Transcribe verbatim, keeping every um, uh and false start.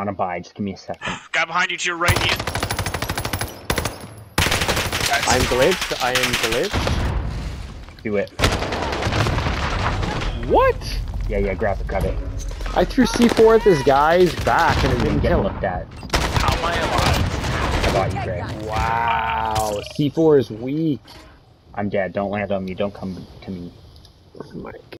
On a buy, just give me a second. Guy behind you to your right, Ian. I'm glitched, I am glitched. Do it. What? Yeah, yeah, grab it, grab it. I threw C four at this guy's back and it didn't Get kill him. looked at. How am I alive? I got you, Greg. Wow, C four is weak. I'm dead. Don't land on me. Don't come to me. Oh my